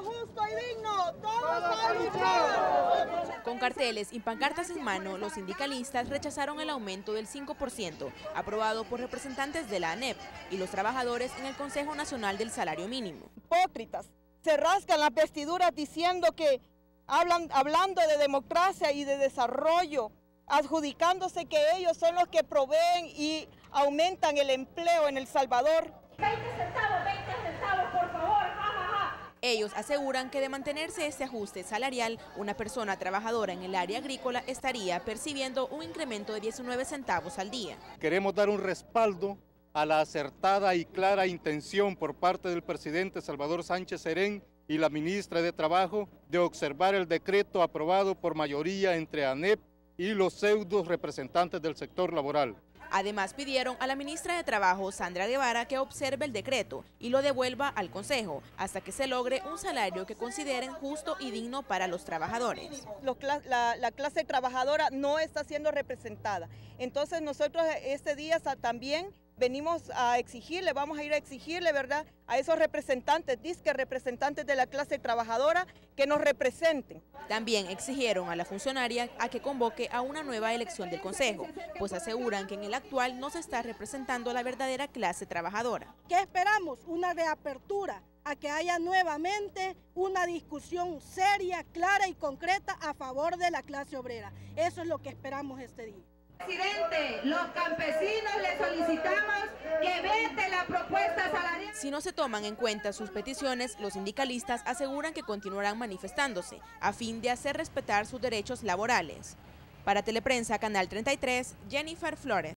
justo y digno, todos a luchar. Con carteles y pancartas en mano, los sindicalistas rechazaron el aumento del 5%, aprobado por representantes de la ANEP y los trabajadores en el Consejo Nacional del Salario Mínimo. Hipócritas, se rascan las vestiduras diciendo que hablando de democracia y de desarrollo, adjudicándose que ellos son los que proveen y aumentan el empleo en El Salvador. 20 centavos, por favor, Ellos aseguran que de mantenerse este ajuste salarial, una persona trabajadora en el área agrícola estaría percibiendo un incremento de 19 centavos al día. Queremos dar un respaldo a la acertada y clara intención por parte del presidente Salvador Sánchez Serén y la ministra de Trabajo de observar el decreto aprobado por mayoría entre ANEP y los pseudos representantes del sector laboral. Además pidieron a la ministra de Trabajo, Sandra Guevara, que observe el decreto y lo devuelva al Consejo hasta que se logre un salario que consideren justo y digno para los trabajadores. La clase trabajadora no está siendo representada. Entonces nosotros este día también venimos a exigirle, vamos a ir a exigirle, ¿verdad?, a esos representantes, disque representantes de la clase trabajadora, que nos representen. También exigieron a la funcionaria a que convoque a una nueva elección del Consejo, pues aseguran que en el actual no se está representando a la verdadera clase trabajadora. ¿Qué esperamos? Una reapertura, a que haya nuevamente una discusión seria, clara y concreta a favor de la clase obrera. Eso es lo que esperamos este día. Presidente, los campesinos le solicitamos que vete la propuesta salarial. Si no se toman en cuenta sus peticiones, los sindicalistas aseguran que continuarán manifestándose a fin de hacer respetar sus derechos laborales. Para Teleprensa, Canal 33, Jennifer Flores.